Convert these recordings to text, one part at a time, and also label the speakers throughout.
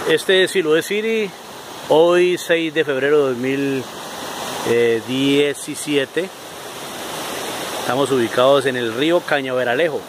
Speaker 1: Este es Siloé City, hoy 6 de febrero de 2017. Estamos ubicados en el río Cañaveralejo,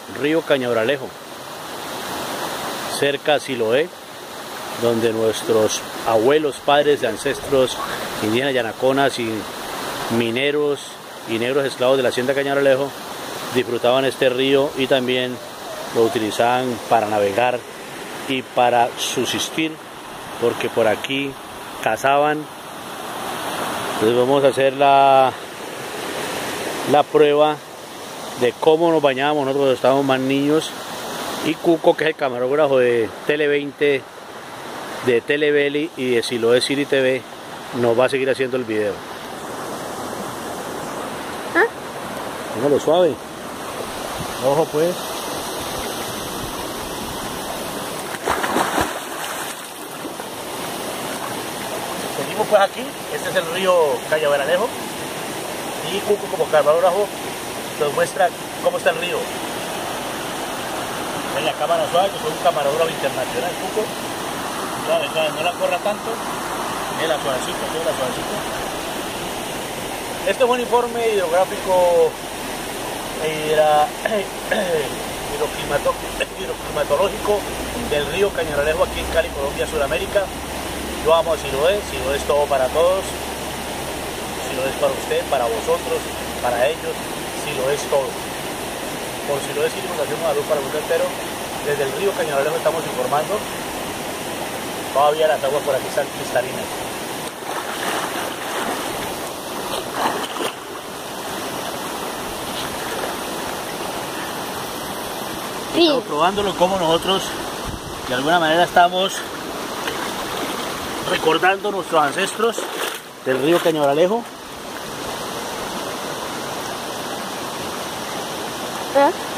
Speaker 1: cerca a Siloé, donde nuestros abuelos, padres, ancestros indígenas yanaconas y mineros y negros esclavos de la hacienda Cañaveralejo disfrutaban este río y también lo utilizaban para navegar y para subsistir, porque por aquí cazaban. Entonces vamos a hacer la prueba de cómo nos bañábamos nosotros cuando estábamos más niños, y Cuco, que es el camarógrafo de Tele20, de Telebelly y de Siloé City TV, nos va a seguir haciendo el video. Póngalo suave. Ojo pues. Seguimos pues aquí. Este es el río Cañaveralejo y Cuco, como camarógrafo, nos muestra cómo está el río. En la cámara suave, que soy un camarógrafo internacional. Cuco, suave, suave, no la corra tanto. La suavecito, la suavecito. Este es un informe hidrográfico hidroclimatológico del río Cañaveralejo aquí en Cali, Colombia, Sudamérica. Yo amo a Siloé. Siloé es todo para todos. Siloé es para usted, para vosotros, para ellos. Siloé es todo. Por Siloé City nos hacemos una luz para el mundo entero. Desde el río Cañaveralejo estamos informando. Todavía las aguas por aquí están cristalinas. Sí. Estamos probándolo como nosotros de alguna manera estamos recordando nuestros ancestros del río Cañaveralejo.